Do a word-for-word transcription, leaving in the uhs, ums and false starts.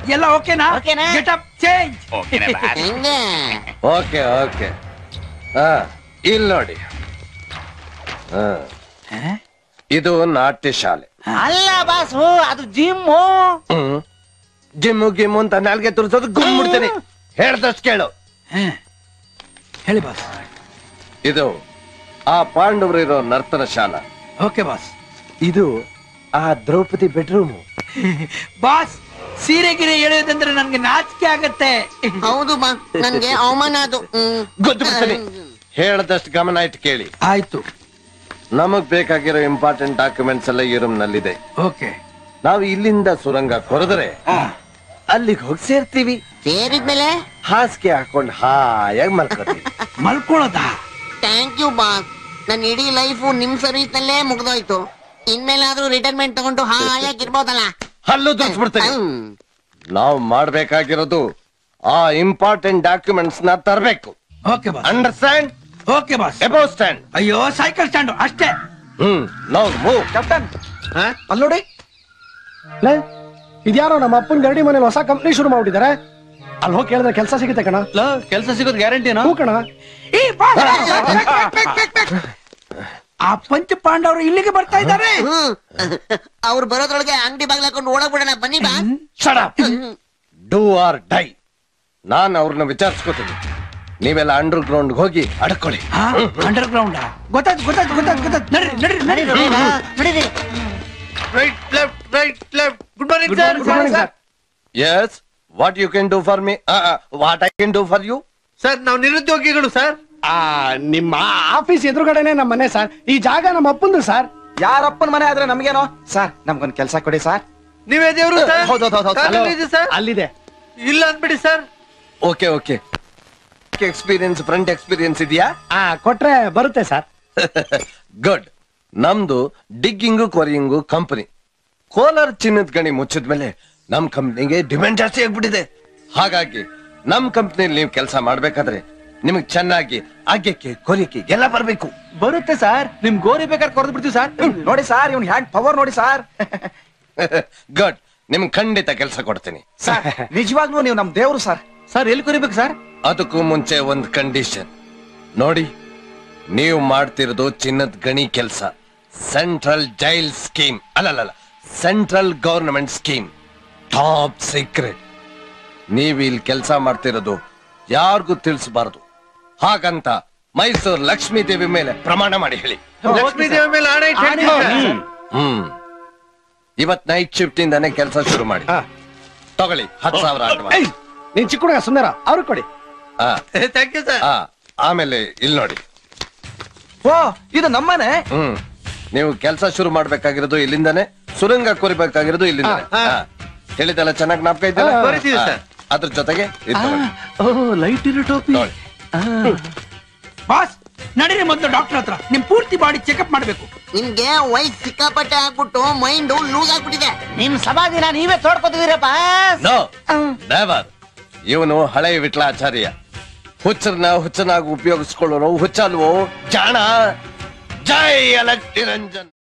ಎಲ್ಲ ಓಕೆನಾ? Get up change. Okay okay. ಹಾ ಇಲ್ಲಿ ನೋಡಿ, ಇದು ನಾಟ್ಯ ಶಾಲೆ ಅಲ್ಲ ಬಾಸು, ಅದು ಜಿಮ್ಮು. ಜಿಮ್ಮು ಗಿಮ್ಮು ಅಂತ ನಾಲ್ಗೆ ತುರ್ಸೋದು ಗುಮ್ಬಿಡ್ತೀನಿ. ಹೇಳ್ದಷ್ಟು ಕೇಳು. ಹೇಳಿ ಬಾಸ್. ಇದು ಆ ಪಾಂಡವರು ಇರೋ ನರ್ತನ ಶಾಲಾ. Okay boss. ಇದು ಆ ದ್ರೌಪದಿ ಬೆಡ್ರೂಮ್. ಬಾಸ್, ಸೀರೆ ಗಿರೆ ಎಳೆಯೋದಂದ್ರೆ ನನ್ಗೆ ನಾಚಿಕೆ ಆಗತ್ತೆ. ಹೌದು ಬಾ, ನನ್ಗೆ ಅವಮಾನ ಅದು. ಗೊತ್ತು ಬಿಡ್ತೀನಿ. ಹೇಳ್ದಷ್ಟು ಗಮನ ಇಟ್ಟು ಕೇಳಿ. ಆಯ್ತು. ನಮಗ್ ಬೇಕಾಗಿರೋ ಇಂಪಾರ್ಟೆಂಟ್ ಡಾಕ್ಯುಮೆಂಟ್ಸ್ ಎಲ್ಲ ಈ ರೂಮ್ ನಲ್ಲಿದೆ. ಓಕೆ. ನಾವು ಇಲ್ಲಿಂದ ಸುರಂಗ ಕೊರೆದ್ರೆ ಅಲ್ಲಿಗೆ ಹೋಗಿ ಸೇರ್ತೀವಿ. ಸೇರಿದ್ಮೇಲೆ ಹಾಸಿಗೆ ಹಾಕೊಂಡು ಹಾಯಾಗಿ ಮಲ್ಕೋತೀವಿ. ಮಲ್ಕೊಳ್ಳೋದಾ? Thank you boss. ನನ್ನ ಇಡೀ ಲೈಫು ನಿಮ್ ಸರ್ವಿಸ್ ನಲ್ಲೇ ಮುಗ್ದೋಯ್ತು. ಇನ್ಮೇಲಾದ್ರೂ ರಿಟೈರ್ಮೆಂಟ್ ತಗೊಂಡು ಹಾಯಾಗಿರ್ಬೋದಲ್ಲ. ಹಲ್ಲು ದುರ್ಸ್ಬಿಡ್ತೀವಿ. ನಾವು ಮಾಡ್ಬೇಕಾಗಿರೋದು ಆ ಇಂಪಾರ್ಟೆಂಟ್ ಡಾಕ್ಯುಮೆಂಟ್ಸ್ ನ ತರಬೇಕು. Okay boss. Understand? Okay boss. ಎಬೋ ಸ್ಟ್ಯಾಂಡ್. ಅಯ್ಯೋ, ಸೈಕಲ್ ಸ್ಟ್ಯಾಂಡ್ ಅಷ್ಟೇ. Hmm no move. ಕ್ಯಾಪ್ಟನ್, ಅಲ್ಲಿ ನೋಡಿ, ಇದ್ಯಾರೋ ನಮ್ಮ ಅಪ್ಪನ ಗರಡಿ ಮನೇಲಿ ಹೊಸ ಕಂಪ್ನಿ ಶುರು ಮಾಡ್ಬಿಟ್ಟಿದ್ದಾರೆ. ಅಲ್ಲಿ ಹೋಗಿ ಕೇಳಿದ್ರೆ ಕೆಲಸ ಸಿಗುತ್ತೆ ಕಣ. ಕೆಲಸ ಸಿಗೋದು ಗ್ಯಾರಂಟಿನಾ? ಹೂ ಕಣ. ಆ ಪಂಚ ಪಾಂಡವರು ಇಲ್ಲಿಗೆ ಬರ್ತಾ ಇದ್ದಾರೆ. ಅವ್ರು ಬರೋದ್ರೊಳಗೆ ಅಂಗಡಿ ಬಾಗ್ಲಾಕೊಂಡು ಓಡಾಗ್ಬಿಡೋಣ. ಬನ್ನಿ ಬಾ. Shut up. Do or die. ನಾನು ಅವ್ರನ್ನ ವಿಚಾರಿಸ್ಕೋತೀನಿ. ನೀವೆಲ್ಲ ಅಂಡರ್ ಗ್ರೌಂಡ್ ಹೋಗಿ ಅಡ್ಕೊಳ್ಳಿ. ಅಂಡರ್ ಗ್ರೌಂಡ್ ಗೊತ್ತಾಯ್ತು ಗೊತ್ತಾಯ್ತು ಗೊತ್ತಾಯ್ತು ಗೊತ್ತಾಯ್ತು. ನಡ್ರಿ ನಡ್ರಿ ನಡ್ರಿ ನಡೀರಿ. Right left right left. Good morning sir. Good morning sir. Yes, what you can do for me? What I can do for you? Sir, ನಾವು ನಿರುದ್ಯೋಗಿಗಳು ಸರ್. ಆ ನಿಮ್ಮ ಆಫೀಸ್ ಎದುರುಗಡೆನೆ ನಮ್ಮ ಮನೆ ಸರ್. ಈ ಜಾಗ ನಮ್ಮ ಅಪ್ಪಂದು ಸರ್. ಯಾರಪ್ಪನ ಮನೆ ಆದ್ರೆ ನಮ್ಗೇನೋ ಸರ್. ನಮ್ಗೊಂದು ಕೆಲಸ ಕೊಡಿ ಸರ್. ನೀವೇ ದೇವ್ರು ಸರ್. ಹೌದೌದು ಸರ್, ಅಲ್ಲಿದೆ. ಇಲ್ಲ ಅನ್ಬಿಡಿ sir. Okay okay. Experience, front experience ಇದೆಯಾ? ಆ ಕೊಟ್ರೆ ಬರುತ್ತೆ ಸರ್. ಗುಡ್. ನಮ್ದು ಡಿಗ್ಗಿಂಗು ಕೊರಿಯಿಂಗು ಕಂಪನಿ. ಕೋಲಾರ ಚಿನ್ನದ ಗಣಿ ಮುಚ್ಚಿದ್ಮೇಲೆ ನಮ್ ಕಂಪ್ನಿಗೆ ಡಿಮ್ಯಾಂಡ್ ಜಾಸ್ತಿ ಆಗ್ಬಿಟ್ಟಿದೆ. ಹಾಗಾಗಿ ನಮ್ ಕಂಪ್ನಿಯಲ್ಲಿ ನೀವು ಕೆಲಸ ಮಾಡ್ಬೇಕಾದ್ರೆ ನಿಮಗ್ ಚೆನ್ನಾಗಿ ಆಗ್ಯಕ್ಕೆ ಕೊರಿಯಕ್ಕೆ ಎಲ್ಲ ಬರ್ಬೇಕು. ಬರುತ್ತೆ ಸರ್. ನಿಮ್ ಗೋರಿ ಬೇಕಾದ್ರೆ ಕೊರೆದು ಬಿಡ್ತೀವಿ ಸರ್. ನೋಡಿ ಸರ್, ಇವ್ನ ಹ್ಯಾಂಡ್ ಪವರ್ ನೋಡಿ ಸರ್. ಗುಡ್. ನಿಮ್ಗೆ ಖಂಡಿತ ಕೆಲಸ ಕೊಡ್ತೀನಿ ಸರ್. ನಿಜವಾಗ್ಲೂ ನೀವು ನಮ್ ದೇವ್ರು ಸರ್. ಸರ್, ಎಲ್ಲಿ ಕೊರಿಬೇಕು ಸರ್? ಅದಕ್ಕೂ ಮುಂಚೆ ಒಂದು ಕಂಡೀಷನ್ ನೋಡಿ. ನೀವು ಮಾಡ್ತಿರೋದು ಚಿನ್ನದ ಗಣಿ ಕೆಲಸ. ಸೆಂಟ್ರಲ್ ಜೈಲ್ ಸ್ಕೀಮ್ ಅಲ್ಲಲ್ಲ, central government scheme. Top secret. ನೀವು ಇಲ್ಲಿ ಕೆಲಸ ಮಾಡ್ತಿರೋದು ಯಾರಿಗೂ ತಿಳಿಸಬಾರದು. ಹಾಗಂತ ಮೈಸೂರು ಲಕ್ಷ್ಮೀ ದೇವಿ ಮೇಲೆ ಪ್ರಮಾಣ ಮಾಡಿ ಹೇಳಿ. ಲಕ್ಷ್ಮೀ ದೇವಿ ಮೇಲೆ ಆಣೆ ಇಟ್ಟು ಹೇಳ್ತೀನಿ. ಹ್ಮ್ ಇವತ್ ನೈಟ್ ಶಿಫ್ಟ್ ಇಂದಾನೆ ಕೆಲಸ ಶುರು ಮಾಡಿ. ತಗೊಳ್ಳಿ ಹತ್ತು ಸಾವಿರ ಅಡ್ವಾನ್ಸ್. ನೀನ್ ಚಿಕ್ಕ ಹುಡುಗ ಸುಂದರ, ಅವ್ರಿಗೆ ಕೊಡಿ. Thank you sir. ಆಮೇಲೆ ಇಲ್ಲಿ ನೋಡಿ. ಓ, ಇದು ನಮ್ಮನೆ. ಹ್ಮ್ ನೀವು ಕೆಲಸ ಶುರು ಮಾಡ್ಬೇಕಾಗಿರೋದು ಇಲ್ಲಿಂದಾನೆ. ಸುರಂಗ ಕೊರಿಬೇಕಾಗಿರೋದು ಇಲ್ಲಿಂದಾನೆ. ಹೇಳಿದೆಲ್ಲ ಚೆನ್ನಾಗಿ ನಾಪಕ ಕೊರಿತೀವಿ ಸರ್. ಅದ್ರ ಜೊತೆಗೆ ಲೈಟ್ ಇರೋ ಟೋಪಿ. ಬಾಸ್, ನಡೀರಿ ಮೊದಲು ಡಾಕ್ಟರ್ ಹತ್ರ. ನಿಮ್ ಪೂರ್ತಿ ಬಾಡಿ ಚೆಕಪ್ ಮಾಡ್ಬೇಕು. ನಿಮ್ಗೆ ವಯಸ್ಸು ಸಿಕ್ಕಾಪಟ್ಟೆ ಆಗ್ಬಿಟ್ಟು ಮೈಂಡ್ ಲೂಸ್ ಆಗ್ಬಿಟ್ಟಿದೆ. ನಿಮ್ ಸಮಾಧಿನ ನೀವೇ ತೋಡ್ಕೊತಿದೀರಪ್ಪ. ಇವನು ಹಳೆ ವಿಟ್ಲಾಚಾರ್ಯ. ಹುಚ್ಚರನ್ನ ಹುಚ್ಚನಾಗಿ ಉಪಯೋಗಿಸ್ಕೊಳ್ಳೋನು ಹುಚ್ಚಲ್ವೋ ಜಾಣ. ಜೈ ಅಲಕ್ ನಿರಂಜನ್.